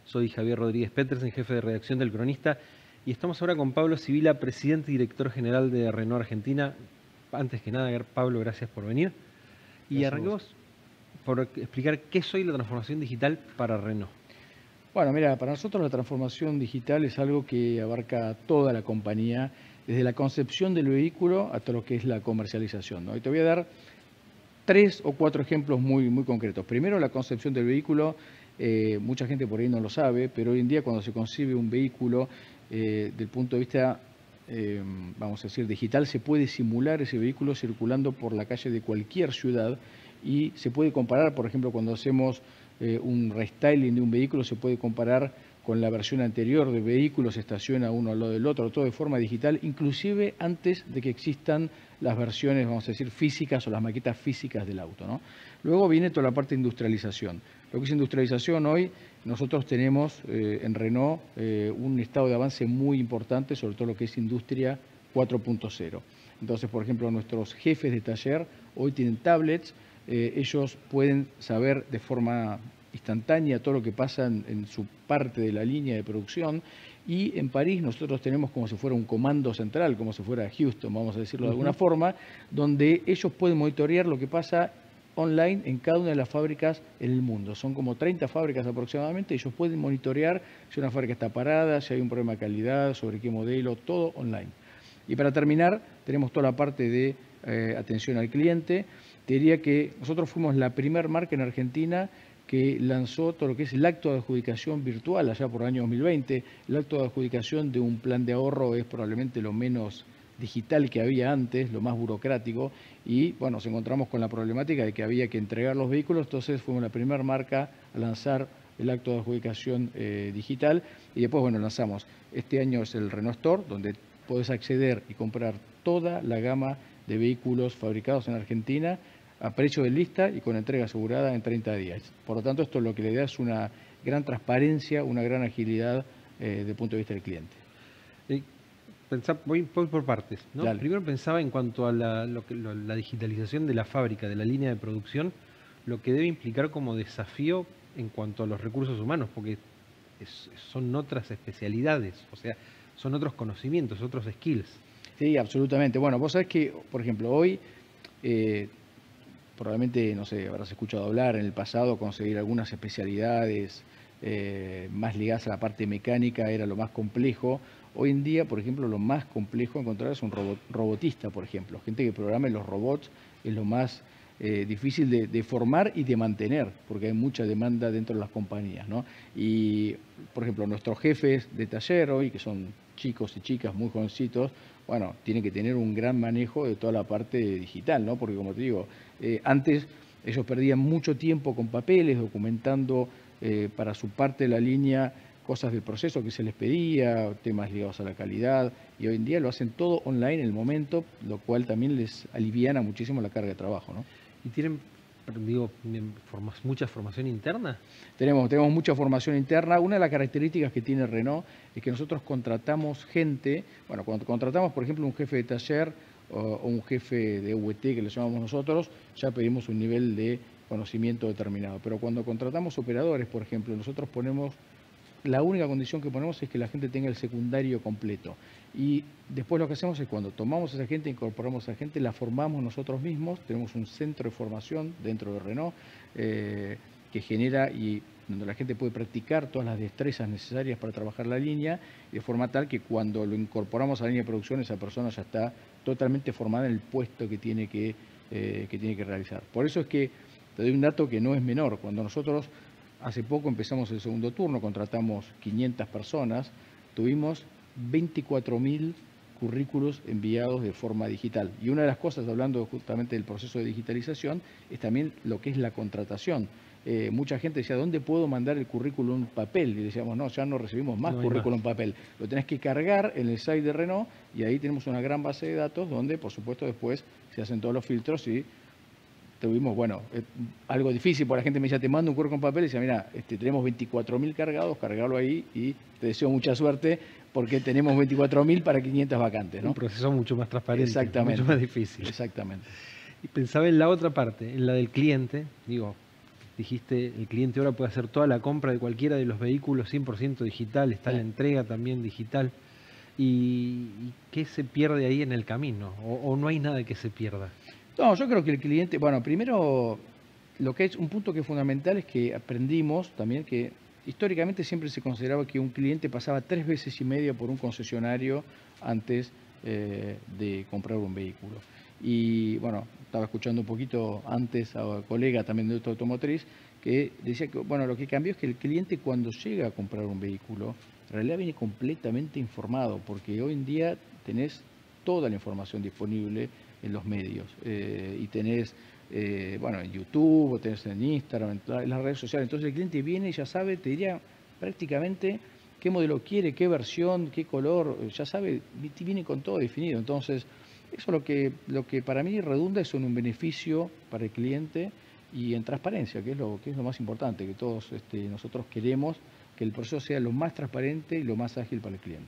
Soy Javier Rodríguez Petersen, jefe de redacción del Cronista, y estamos ahora con Pablo Sibila, presidente y director general de Renault Argentina. Antes que nada, Pablo, gracias por venir. Y Gracias a vos. arranquemos por explicar qué es hoy la transformación digital para Renault. Bueno, mira, para nosotros la transformación digital es algo que abarca toda la compañía, desde la concepción del vehículo hasta lo que es la comercialización, ¿no? Y te voy a dar 3 o 4 ejemplos muy concretos. Primero, la concepción del vehículo. Mucha gente por ahí no lo sabe, pero hoy en día cuando se concibe un vehículo, del punto de vista, vamos a decir, digital, se puede simular ese vehículo circulando por la calle de cualquier ciudad y se puede comparar, por ejemplo, cuando hacemos un restyling de un vehículo, se puede comparar con la versión anterior del vehículo, se estaciona uno al lado del otro, todo de forma digital, inclusive antes de que existan las versiones, vamos a decir, físicas o las maquetas físicas del auto, ¿no? Luego viene toda la parte de industrialización. Lo que es industrialización hoy, nosotros tenemos en Renault un estado de avance muy importante sobre todo lo que es industria 4.0. Entonces, por ejemplo, nuestros jefes de taller hoy tienen tablets, ellos pueden saber de forma instantánea todo lo que pasa en su parte de la línea de producción, y en París nosotros tenemos como si fuera un comando central, como si fuera Houston, vamos a decirlo de alguna forma, donde ellos pueden monitorear lo que pasa online en cada una de las fábricas en el mundo. Son como 30 fábricas aproximadamente, ellos pueden monitorear si una fábrica está parada, si hay un problema de calidad, sobre qué modelo, todo online. Y para terminar, tenemos toda la parte de atención al cliente. Te diría que nosotros fuimos la primera marca en Argentina que lanzó todo lo que es el acto de adjudicación virtual allá por el año 2020. El acto de adjudicación de un plan de ahorro es probablemente lo menos digital que había antes, lo más burocrático, y bueno, nos encontramos con la problemática de que había que entregar los vehículos, entonces fuimos la primera marca a lanzar el acto de adjudicación digital, y después, bueno, lanzamos. Este año es el Renault Store, donde podés acceder y comprar toda la gama de vehículos fabricados en Argentina a precio de lista y con entrega asegurada en 30 días. Por lo tanto, esto lo que le da es una gran transparencia, una gran agilidad desde el punto de vista del cliente. Voy por partes, ¿no? Dale. Primero pensaba en cuanto a la digitalización de la fábrica, de la línea de producción, lo que debe implicar como desafío en cuanto a los recursos humanos, porque son otras especialidades, o sea, son otros conocimientos, otros skills. Sí, absolutamente. Bueno, vos sabés que, por ejemplo, hoy probablemente, no sé, habrás escuchado hablar en el pasado, conseguir algunas especialidades más ligadas a la parte mecánica era lo más complejo. Hoy en día, por ejemplo, lo más complejo encontrar es un robotista, por ejemplo. Gente que programe los robots es lo más difícil de formar y de mantener, porque hay mucha demanda dentro de las compañías, ¿no? Y, por ejemplo, nuestros jefes de taller hoy, que son chicos y chicas muy jovencitos, bueno, tienen que tener un gran manejo de toda la parte digital, ¿no? Porque, como te digo, antes ellos perdían mucho tiempo con papeles, documentando para su parte de la línea cosas del proceso que se les pedía, temas ligados a la calidad, y hoy en día lo hacen todo online en el momento, lo cual también les aliviana muchísimo la carga de trabajo, ¿no? ¿Y tienen, digo, mucha formación interna? Tenemos mucha formación interna. Una de las características que tiene Renault es que nosotros contratamos gente, bueno, cuando contratamos, por ejemplo, un jefe de taller o un jefe de UT que le llamamos nosotros, ya pedimos un nivel de conocimiento determinado. Pero cuando contratamos operadores, por ejemplo, nosotros ponemos, la única condición que ponemos es que la gente tenga el secundario completo. Y después lo que hacemos es cuando tomamos a esa gente, incorporamos a esa gente, la formamos nosotros mismos, tenemos un centro de formación dentro de Renault que genera y donde la gente puede practicar todas las destrezas necesarias para trabajar la línea, de forma tal que cuando lo incorporamos a la línea de producción, esa persona ya está totalmente formada en el puesto que tiene que realizar. Por eso es que te doy un dato que no es menor. Cuando nosotros hace poco empezamos el segundo turno, contratamos 500 personas, tuvimos 24.000 currículos enviados de forma digital. Y una de las cosas, hablando justamente del proceso de digitalización, es también lo que es la contratación. Mucha gente decía, ¿dónde puedo mandar el currículum en papel? Y decíamos, no, ya no recibimos más currículum en papel. Lo tenés que cargar en el site de Renault y ahí tenemos una gran base de datos donde, por supuesto, después se hacen todos los filtros y tuvimos, bueno, algo difícil, porque la gente me decía, te mando un currículum en papel y decía, mira, tenemos 24.000 cargados, cargarlo ahí y te deseo mucha suerte porque tenemos 24.000 para 500 vacantes, ¿no? Un proceso mucho más transparente, exactamente, mucho más difícil. Exactamente. Y pensaba en la otra parte, en la del cliente, digo, dijiste, el cliente ahora puede hacer toda la compra de cualquiera de los vehículos 100% digital, está la entrega también digital. ¿Y qué se pierde ahí en el camino? ¿O no hay nada que se pierda? No, yo creo que el cliente, bueno, primero, lo que es un punto que es fundamental es que aprendimos también que históricamente siempre se consideraba que un cliente pasaba 3 veces y media por un concesionario antes de comprar un vehículo. Y bueno, estaba escuchando un poquito antes a un colega también de automotriz que decía que, bueno, lo que cambió es que el cliente cuando llega a comprar un vehículo, en realidad viene completamente informado, porque hoy en día tenés toda la información disponible en los medios y tenés, bueno, en YouTube, o tenés en Instagram, en las redes sociales. Entonces el cliente viene y ya sabe, te diría prácticamente qué modelo quiere, qué versión, qué color, ya sabe, viene con todo definido. Entonces, eso lo que para mí redunda es en un beneficio para el cliente y en transparencia, que es lo más importante, que todos nosotros queremos que el proceso sea lo más transparente y lo más ágil para el cliente.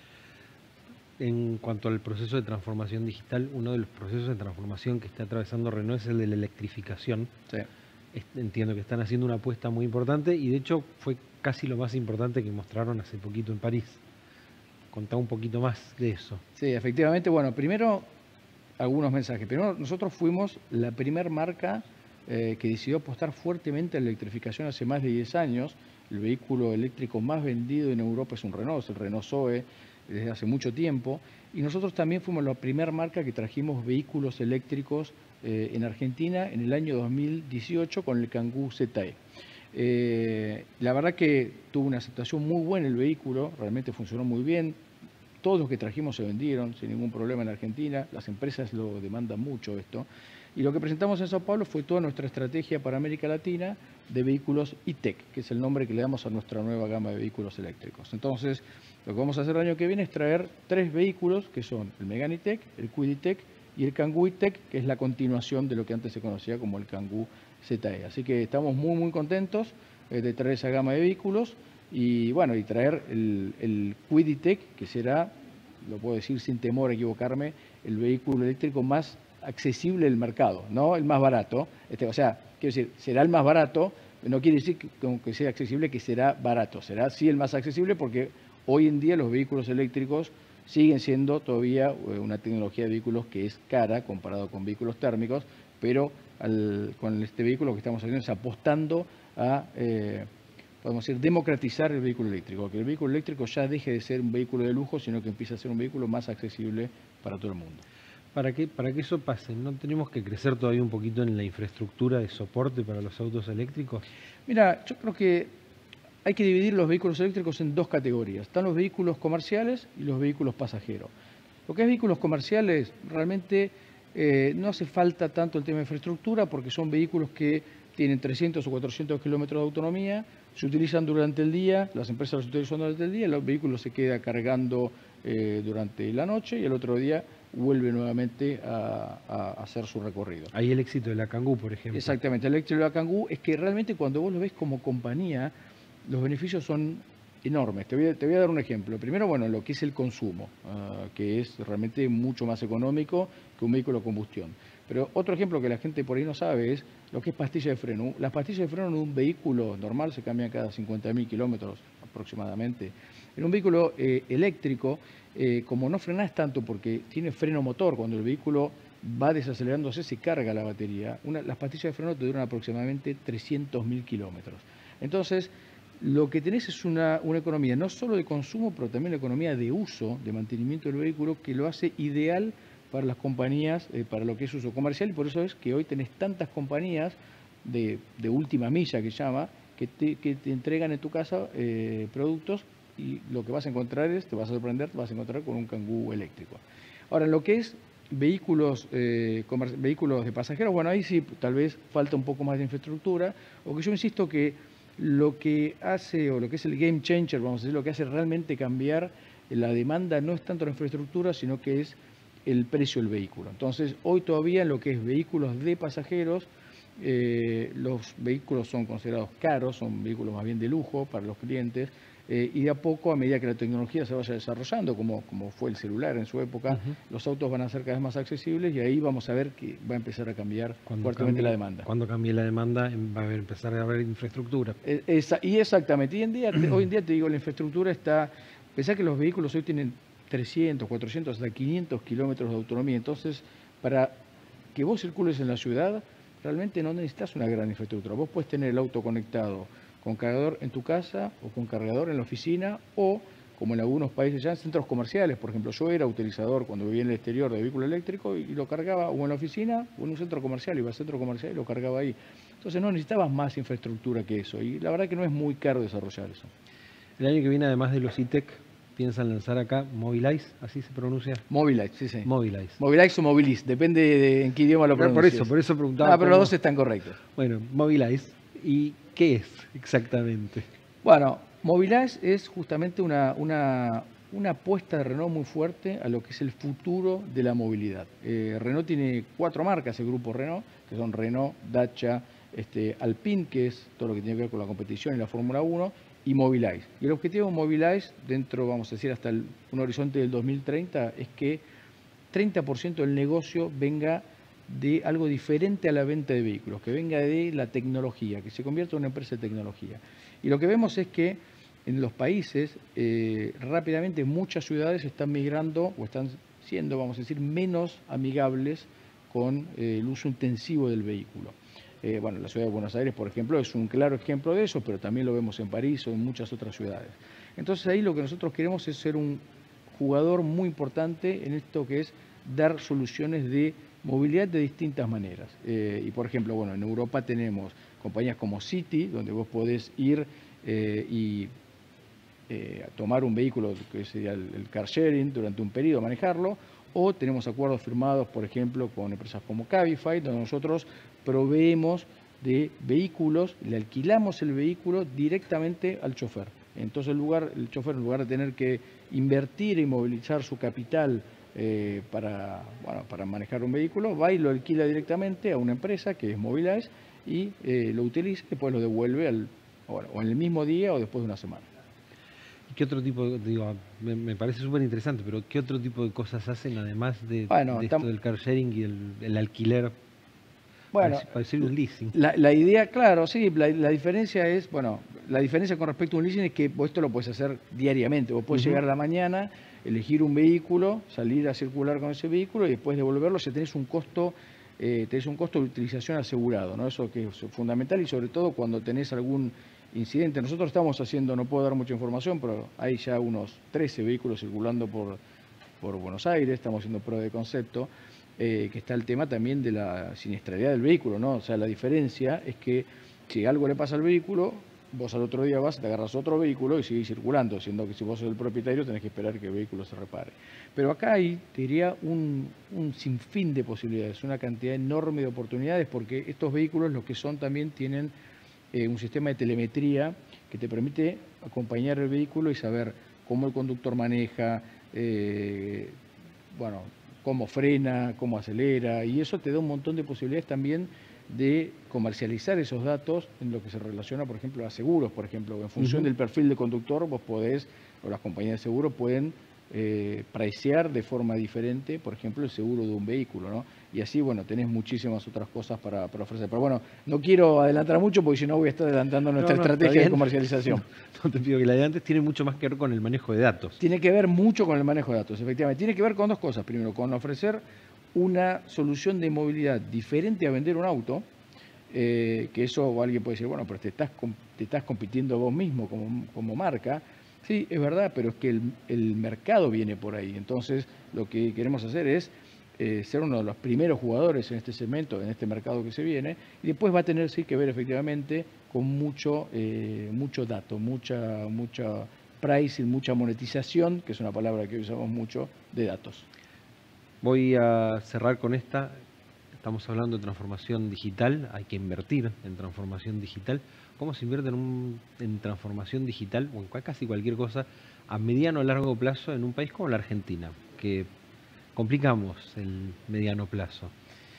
En cuanto al proceso de transformación digital, uno de los procesos de transformación que está atravesando Renault es el de la electrificación. Sí. Entiendo que están haciendo una apuesta muy importante y de hecho fue casi lo más importante que mostraron hace poquito en París. Contá un poquito más de eso. Sí, efectivamente. Bueno, primero algunos mensajes. Primero, nosotros fuimos la primer marca que decidió apostar fuertemente a la electrificación hace más de 10 años. El vehículo eléctrico más vendido en Europa es un Renault, es el Renault Zoe, desde hace mucho tiempo. Y nosotros también fuimos la primera marca que trajimos vehículos eléctricos en Argentina en el año 2018 con el Kangoo ZE. La verdad que tuvo una aceptación muy buena el vehículo, realmente funcionó muy bien. Todos los que trajimos se vendieron sin ningún problema en Argentina, las empresas lo demandan mucho esto. Y lo que presentamos en Sao Paulo fue toda nuestra estrategia para América Latina de vehículos E-Tech, que es el nombre que le damos a nuestra nueva gama de vehículos eléctricos. Entonces, lo que vamos a hacer el año que viene es traer 3 vehículos, que son el Megane E-Tech, el Kwid E-Tech y el Kangoo E-Tech, que es la continuación de lo que antes se conocía como el Kangoo ZE. Así que estamos muy, muy contentos de traer esa gama de vehículos. Y bueno, y traer el Kwid E-Tech, que será, lo puedo decir sin temor a equivocarme, el vehículo eléctrico más accesible del mercado, no el más barato. O sea, quiero decir, será el más barato, no quiere decir que sea accesible, que será barato. Será sí el más accesible porque hoy en día los vehículos eléctricos siguen siendo todavía una tecnología de vehículos que es cara comparado con vehículos térmicos, pero con este vehículo que estamos haciendo es apostando a podemos decir, democratizar el vehículo eléctrico, que el vehículo eléctrico ya deje de ser un vehículo de lujo, sino que empiece a ser un vehículo más accesible para todo el mundo. Para que eso pase, ¿no tenemos que crecer todavía un poquito en la infraestructura de soporte para los autos eléctricos? Mira, yo creo que hay que dividir los vehículos eléctricos en 2 categorías. Están los vehículos comerciales y los vehículos pasajeros. Lo que es vehículos comerciales, realmente no hace falta tanto el tema de infraestructura porque son vehículos que tienen 300 o 400 kilómetros de autonomía, se utilizan durante el día, las empresas los utilizan durante el día, el vehículo se queda cargando durante la noche y el otro día vuelve nuevamente a hacer su recorrido. Ahí el éxito de la Kangoo, por ejemplo. Exactamente, el éxito de la Kangoo es que realmente cuando vos lo ves como compañía, los beneficios son enormes. Te voy a dar un ejemplo. Primero, bueno, lo que es el consumo, que es realmente mucho más económico que un vehículo de combustión. Pero otro ejemplo que la gente por ahí no sabe es lo que es pastilla de freno. Las pastillas de freno en un vehículo normal se cambian cada 50.000 kilómetros aproximadamente. En un vehículo eléctrico, como no frenás tanto porque tiene freno motor, cuando el vehículo va desacelerándose se carga la batería, las pastillas de freno te duran aproximadamente 300.000 kilómetros. Entonces, lo que tenés es una economía no solo de consumo, pero también la economía de uso, de mantenimiento del vehículo, que lo hace ideal para las compañías, para lo que es uso comercial, y por eso es que hoy tenés tantas compañías de última milla, que llama, que te entregan en tu casa productos, y lo que vas a encontrar te vas a sorprender, te vas a encontrar con un Kangoo eléctrico. Ahora, lo que es vehículos de pasajeros, bueno, ahí sí tal vez falta un poco más de infraestructura, o que yo insisto que lo que hace, o lo que es el game changer, vamos a decir, lo que hace realmente cambiar la demanda no es tanto la infraestructura, sino que es el precio del vehículo. Entonces, hoy todavía en lo que es vehículos de pasajeros, Los vehículos son considerados caros, son vehículos más bien de lujo para los clientes, y de a poco, a medida que la tecnología se vaya desarrollando, como fue el celular en su época, los autos van a ser cada vez más accesibles y ahí vamos a ver que va a empezar a cambiar fuertemente la demanda. Cuando cambie la demanda va a empezar a haber infraestructura. Y exactamente, hoy en día te digo, la infraestructura está, pensá que los vehículos hoy tienen 300, 400, hasta 500 kilómetros de autonomía, entonces para que vos circules en la ciudad, realmente no necesitas una gran infraestructura. Vos puedes tener el auto conectado con cargador en tu casa o con cargador en la oficina o, como en algunos países ya, en centros comerciales. Por ejemplo, yo era utilizador cuando vivía en el exterior de vehículo eléctrico y lo cargaba o en la oficina o en un centro comercial. Iba al centro comercial y lo cargaba ahí. Entonces no necesitabas más infraestructura que eso. Y la verdad que no es muy caro desarrollar eso. El año que viene, además de los E-Tech, piensan lanzar acá Mobilize, ¿así se pronuncia? Mobilize, sí, sí. Mobilize. Mobilize o Mobilize, depende de en qué idioma lo pronuncies. Por eso preguntaba. Ah, pero los dos están correctos. Bueno, Mobilize. ¿Y qué es exactamente? Bueno, Mobilize es justamente una apuesta de Renault muy fuerte a lo que es el futuro de la movilidad. Renault tiene 4 marcas, el grupo Renault, que son Renault, Dacia, Alpine, que es todo lo que tiene que ver con la competición y la Fórmula 1, y Mobilize. Y el objetivo de Mobilize, dentro, vamos a decir, hasta un horizonte del 2030, es que 30% del negocio venga de algo diferente a la venta de vehículos, que venga de la tecnología, que se convierta en una empresa de tecnología. Y lo que vemos es que en los países, rápidamente muchas ciudades están migrando o están siendo, vamos a decir, menos amigables con el uso intensivo del vehículo. Bueno, la ciudad de Buenos Aires, por ejemplo, es un claro ejemplo de eso, pero también lo vemos en París o en muchas otras ciudades. Entonces ahí lo que nosotros queremos es ser un jugador muy importante en esto que es dar soluciones de movilidad de distintas maneras. Y por ejemplo, bueno, en Europa tenemos compañías como City, donde vos podés ir y tomar un vehículo, que sería el car sharing, durante un periodo, manejarlo, o tenemos acuerdos firmados, por ejemplo, con empresas como Cabify, donde nosotros proveemos de vehículos, le alquilamos el vehículo directamente al chofer. Entonces el chofer, en lugar de tener que invertir y movilizar su capital para manejar un vehículo, va y lo alquila directamente a una empresa que es Mobilize y lo utiliza y después lo devuelve o en el mismo día o después de una semana. ¿Y qué otro tipo, digo, me parece súper interesante, pero qué otro tipo de cosas hacen además de esto del car sharing y el alquiler? Bueno, parece un leasing. La idea, claro, sí, la diferencia es, bueno, la diferencia con respecto a un leasing es que vos esto lo puedes hacer diariamente. Vos podés llegar a la mañana, elegir un vehículo, salir a circular con ese vehículo y después devolverlo si tenés un costo de utilización asegurado, ¿no? Eso que es fundamental y sobre todo cuando tenés algún incidente. Nosotros estamos haciendo, no puedo dar mucha información, pero hay ya unos 13 vehículos circulando por Buenos Aires, estamos haciendo prueba de concepto. Que está el tema también de la siniestralidad del vehículo, ¿no? O sea, la diferencia es que si algo le pasa al vehículo, vos al otro día vas, te agarras otro vehículo y seguís circulando, siendo que si vos sos el propietario tenés que esperar que el vehículo se repare. Pero acá hay, te diría, un sinfín de posibilidades, una cantidad enorme de oportunidades, porque estos vehículos lo que son también tienen un sistema de telemetría que te permite acompañar el vehículo y saber cómo el conductor maneja, cómo frena, cómo acelera, y eso te da un montón de posibilidades también de comercializar esos datos en lo que se relaciona, por ejemplo, a seguros, por ejemplo. En función del perfil de conductor, vos podés, o las compañías de seguro pueden pricear de forma diferente, por ejemplo, el seguro de un vehículo, ¿no? Y así, bueno, tenés muchísimas otras cosas para ofrecer. Pero bueno, no quiero adelantar mucho porque si no voy a estar adelantando nuestra estrategia de comercialización. No te pido que la de antes tiene mucho más que ver con el manejo de datos. Tiene que ver mucho con el manejo de datos, efectivamente. Tiene que ver con dos cosas. Primero, con ofrecer una solución de movilidad diferente a vender un auto, que eso alguien puede decir, bueno, pero te estás compitiendo vos mismo como marca. Sí, es verdad, pero es que el mercado viene por ahí. Entonces, lo que queremos hacer es ser uno de los primeros jugadores en este segmento, en este mercado que se viene, y después va a tener sí que ver efectivamente con mucho dato, mucha pricing, mucha monetización, que es una palabra que usamos mucho, de datos. Voy a cerrar con esta. Estamos hablando de transformación digital, hay que invertir en transformación digital. ¿Cómo se invierte en transformación digital o en casi cualquier cosa a mediano o largo plazo en un país como la Argentina, que complicamos el mediano plazo?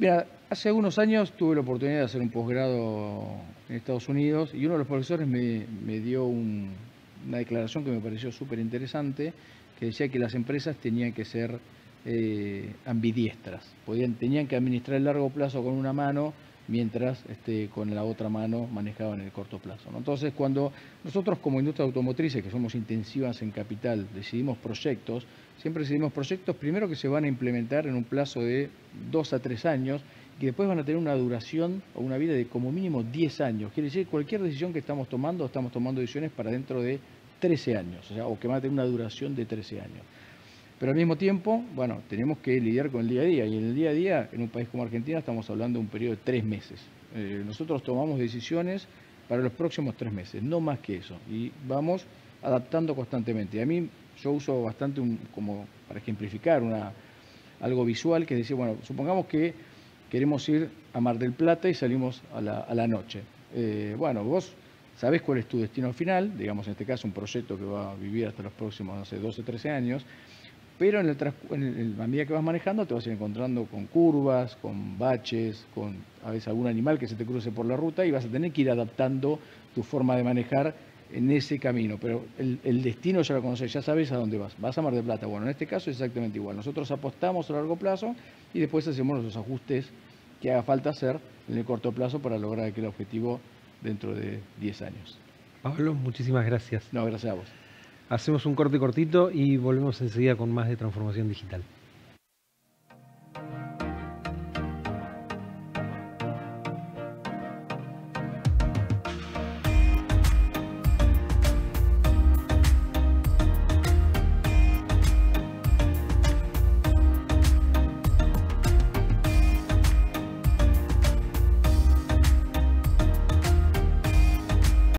Mira, hace algunos años tuve la oportunidad de hacer un posgrado en Estados Unidos y uno de los profesores me dio una declaración que me pareció súper interesante, que decía que las empresas tenían que ser ambidiestras, tenían que administrar el largo plazo con una mano mientras con la otra mano manejaban el corto plazo, ¿no? Entonces, cuando nosotros como industria automotrices, que somos intensivas en capital, decidimos proyectos, siempre decidimos proyectos primero que se van a implementar en un plazo de 2 a 3 años, que después van a tener una duración o una vida de como mínimo 10 años. Quiere decir que cualquier decisión que estamos tomando decisiones para dentro de 13 años, o sea, o que van a tener una duración de 13 años. Pero al mismo tiempo, bueno, tenemos que lidiar con el día a día. Y en el día a día, en un país como Argentina, estamos hablando de un periodo de 3 meses. Nosotros tomamos decisiones para los próximos 3 meses, no más que eso. Y vamos adaptando constantemente. Y a mí, yo uso bastante, como para ejemplificar, algo visual, que es decir, bueno, supongamos que queremos ir a Mar del Plata y salimos a la noche. Bueno, vos sabés cuál es tu destino final, digamos en este caso un proyecto que va a vivir hasta los próximos, no sé, 12, 13 años, pero a medida que vas manejando te vas a ir encontrando con curvas, con baches, con a veces algún animal que se te cruce por la ruta y vas a tener que ir adaptando tu forma de manejar en ese camino, pero el destino ya lo conoces, ya sabes a dónde vas. Vas a Mar del Plata. Bueno, en este caso es exactamente igual. Nosotros apostamos a largo plazo y después hacemos los ajustes que haga falta hacer en el corto plazo para lograr aquel objetivo dentro de 10 años. Pablo, muchísimas gracias. No, gracias a vos. Hacemos un corte cortito y volvemos enseguida con más de transformación digital.